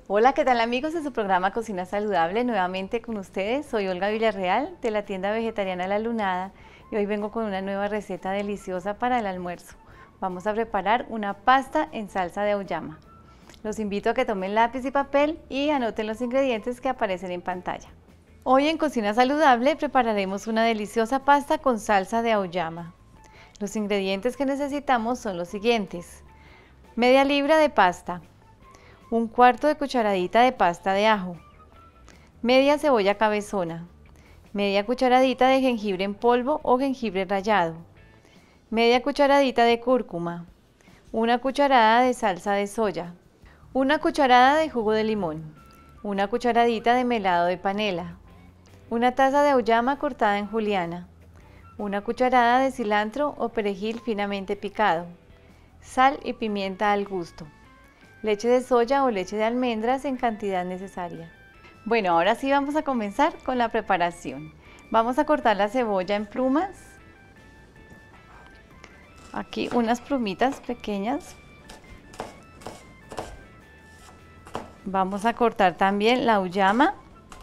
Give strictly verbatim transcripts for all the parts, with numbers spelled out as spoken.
Hola, ¿qué tal amigos de su programa Cocina Saludable? Nuevamente con ustedes, soy Olga Villarreal de la tienda vegetariana La Lunada y hoy vengo con una nueva receta deliciosa para el almuerzo. Vamos a preparar una pasta en salsa de auyama. Los invito a que tomen lápiz y papel y anoten los ingredientes que aparecen en pantalla. Hoy en Cocina Saludable prepararemos una deliciosa pasta con salsa de auyama. Los ingredientes que necesitamos son los siguientes: media libra de pasta, un cuarto de cucharadita de pasta de ajo, media cebolla cabezona, media cucharadita de jengibre en polvo o jengibre rallado, media cucharadita de cúrcuma, una cucharada de salsa de soya, una cucharada de jugo de limón, una cucharadita de melado de panela, una taza de auyama cortada en juliana, una cucharada de cilantro o perejil finamente picado, sal y pimienta al gusto, leche de soya o leche de almendras en cantidad necesaria. Bueno, ahora sí vamos a comenzar con la preparación. Vamos a cortar la cebolla en plumas. Aquí unas plumitas pequeñas. Vamos a cortar también la auyama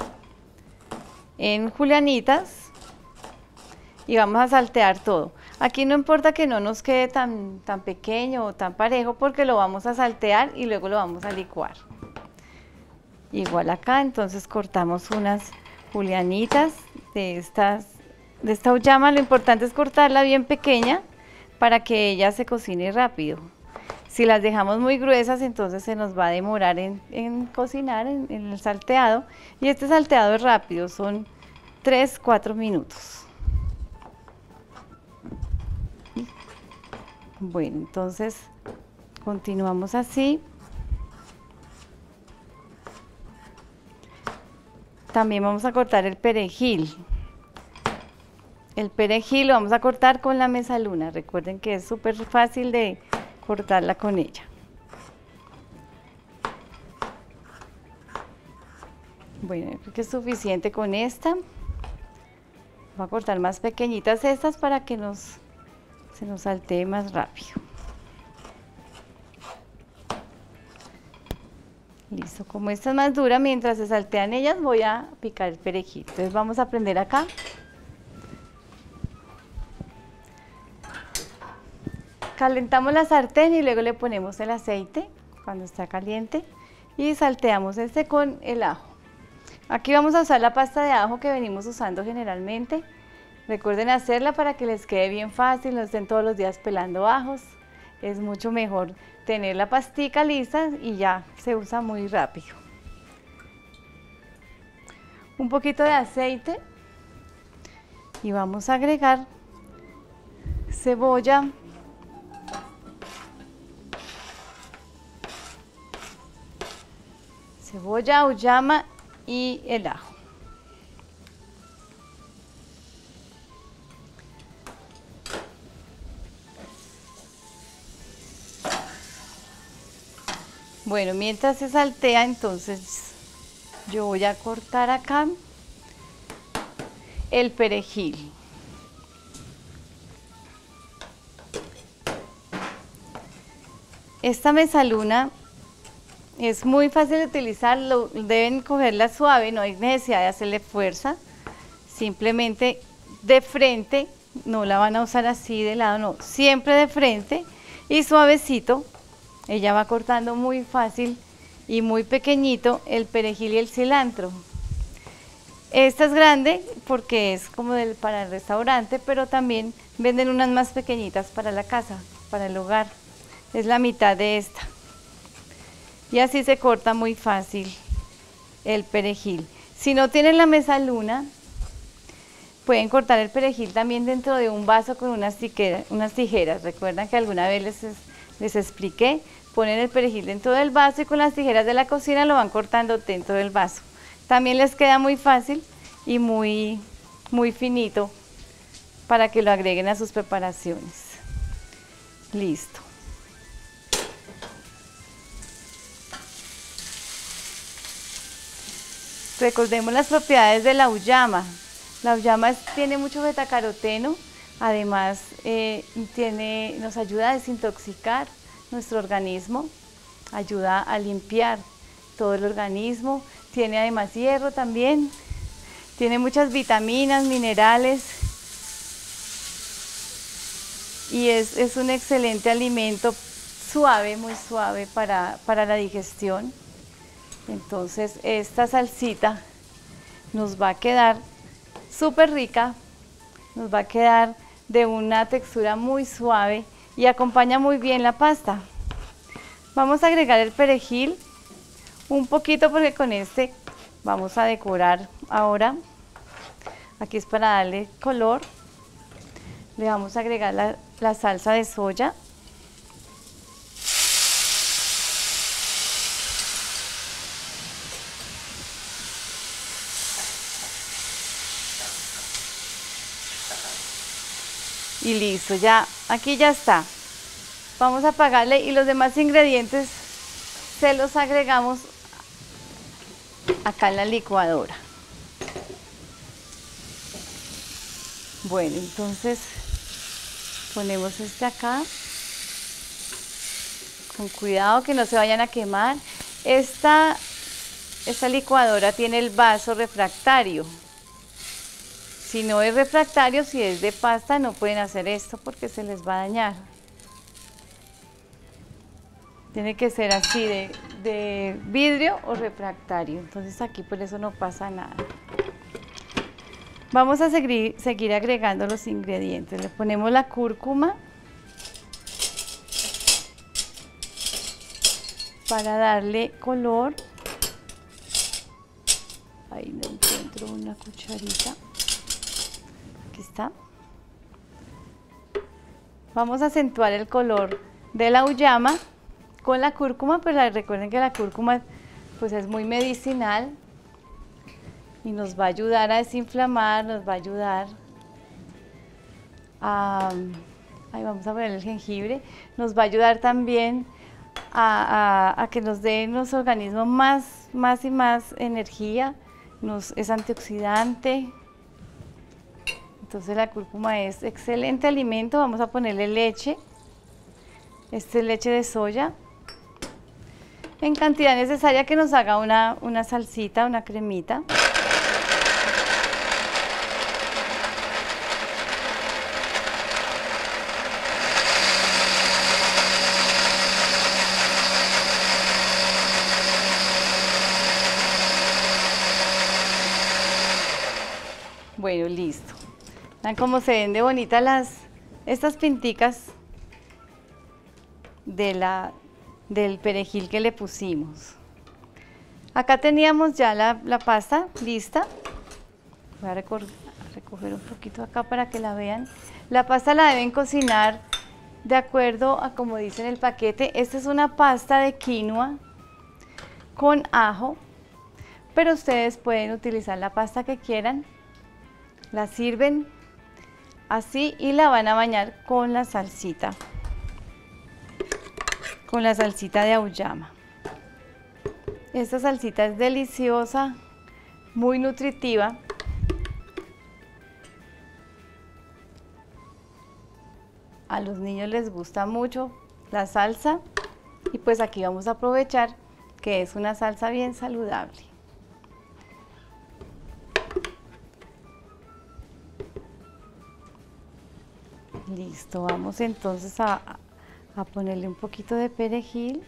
en julianitas y vamos a saltear todo. Aquí no importa que no nos quede tan, tan pequeño o tan parejo porque lo vamos a saltear y luego lo vamos a licuar. Igual acá, entonces cortamos unas julianitas de, estas, de esta auyama. Lo importante es cortarla bien pequeña para que ella se cocine rápido. Si las dejamos muy gruesas, entonces se nos va a demorar en, en cocinar, en, en el salteado. Y este salteado es rápido, son tres a cuatro minutos. Bueno, entonces continuamos así. También vamos a cortar el perejil. El perejil lo vamos a cortar con la mesaluna. Recuerden que es súper fácil de cortarla con ella. Bueno, creo que es suficiente con esta. Voy a cortar más pequeñitas estas para que nos se nos saltee más rápido. Listo, como esta es más dura, mientras se saltean ellas voy a picar el perejil. Entonces vamos a prender acá. Calentamos la sartén y luego le ponemos el aceite cuando está caliente y salteamos este con el ajo. Aquí vamos a usar la pasta de ajo que venimos usando generalmente. Recuerden hacerla para que les quede bien fácil, no estén todos los días pelando ajos. Es mucho mejor tener la pastica lista y ya se usa muy rápido. Un poquito de aceite y vamos a agregar cebolla, cebolla, auyama y el ajo. Bueno, mientras se saltea, entonces yo voy a cortar acá el perejil. Esta mesaluna es muy fácil de utilizar, lo, deben cogerla suave, no hay necesidad de hacerle fuerza, simplemente de frente, no la van a usar así de lado, no, siempre de frente y suavecito. Ella va cortando muy fácil y muy pequeñito el perejil y el cilantro. Esta es grande porque es como del, para el restaurante, pero también venden unas más pequeñitas para la casa, para el hogar. Es la mitad de esta. Y así se corta muy fácil el perejil. Si no tienen la mesaluna, pueden cortar el perejil también dentro de un vaso con unas tijeras. Unas tijeras. Recuerdan que alguna vez les, les expliqué, ponen el perejil dentro del vaso y con las tijeras de la cocina lo van cortando dentro del vaso. También les queda muy fácil y muy, muy finito para que lo agreguen a sus preparaciones. Listo. Recordemos las propiedades de la auyama. La auyama es, tiene mucho betacaroteno, además eh, tiene, nos ayuda a desintoxicar nuestro organismo, ayuda a limpiar todo el organismo, tiene además hierro también, tiene muchas vitaminas, minerales y es, es un excelente alimento, suave, muy suave para, para la digestión. Entonces esta salsita nos va a quedar súper rica, nos va a quedar de una textura muy suave y acompaña muy bien la pasta. Vamos a agregar el perejil, un poquito porque con este vamos a decorar ahora. Aquí es para darle color. Le vamos a agregar la, la salsa de soya. Y listo, ya, aquí ya está. Vamos a apagarle y los demás ingredientes se los agregamos acá en la licuadora. Bueno, entonces ponemos este acá. Con cuidado que no se vayan a quemar. Esta, esta licuadora tiene el vaso refractario. Si no es refractario, si es de pasta, no pueden hacer esto porque se les va a dañar. Tiene que ser así de, de vidrio o refractario. Entonces aquí por eso no pasa nada. Vamos a seguir, seguir agregando los ingredientes. Le ponemos la cúrcuma para darle color. Ahí no encuentro una cucharita. Aquí está. Vamos a acentuar el color de la auyama con la cúrcuma, pero recuerden que la cúrcuma pues es muy medicinal y nos va a ayudar a desinflamar, nos va a ayudar a, ahí vamos a poner el jengibre, nos va a ayudar también a, a, a que nos dé en los organismos más, más y más energía, nos, es antioxidante. Entonces la cúrcuma es excelente alimento. Vamos a ponerle leche, esta es leche de soya, en cantidad necesaria que nos haga una, una salsita, una cremita. Bueno, listo. Vean cómo se ven de bonitas las, estas pinticas de la, del perejil que le pusimos. Acá teníamos ya la, la pasta lista. Voy a recoger, recoger un poquito acá para que la vean. La pasta la deben cocinar de acuerdo a como dice en el paquete. Esta es una pasta de quinoa con ajo, pero ustedes pueden utilizar la pasta que quieran. La sirven así y la van a bañar con la salsita, con la salsita de auyama. Esta salsita es deliciosa, muy nutritiva. A los niños les gusta mucho la salsa y pues aquí vamos a aprovechar que es una salsa bien saludable. Listo, vamos entonces a, a ponerle un poquito de perejil.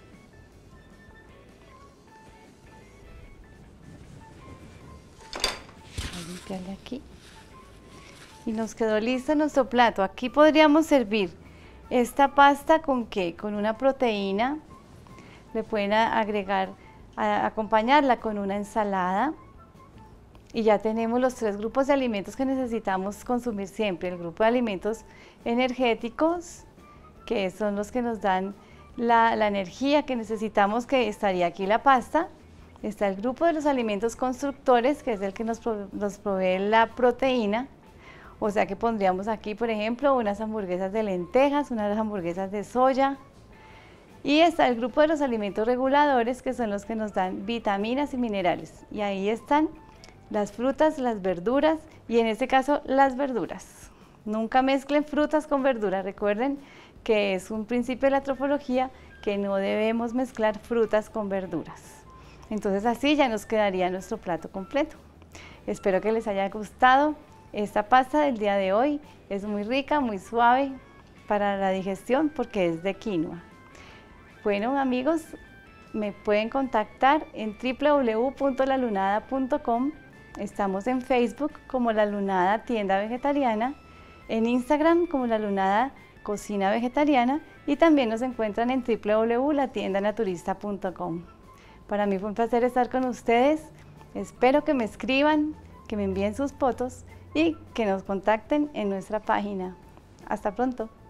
Voy a limpiarle aquí. Y nos quedó listo nuestro plato. Aquí podríamos servir esta pasta con ¿qué? Con una proteína. Le pueden agregar, a, acompañarla con una ensalada. Y ya tenemos los tres grupos de alimentos que necesitamos consumir siempre. El grupo de alimentos energéticos, que son los que nos dan la, la energía que necesitamos, que estaría aquí la pasta. Está el grupo de los alimentos constructores, que es el que nos, nos provee la proteína. O sea que pondríamos aquí, por ejemplo, unas hamburguesas de lentejas, unas hamburguesas de soya. Y está el grupo de los alimentos reguladores, que son los que nos dan vitaminas y minerales. Y ahí están las frutas, las verduras y en este caso las verduras. Nunca mezclen frutas con verduras. Recuerden que es un principio de la trofología que no debemos mezclar frutas con verduras. Entonces así ya nos quedaría nuestro plato completo. Espero que les haya gustado. Esta pasta del día de hoy es muy rica, muy suave para la digestión porque es de quinoa. Bueno amigos, me pueden contactar en w w w punto la lunada punto com. Estamos en Facebook como La Lunada Tienda Vegetariana, en Instagram como La Lunada Cocina Vegetariana y también nos encuentran en w w w punto la tienda naturista punto com. Para mí fue un placer estar con ustedes. Espero que me escriban, que me envíen sus fotos y que nos contacten en nuestra página. Hasta pronto.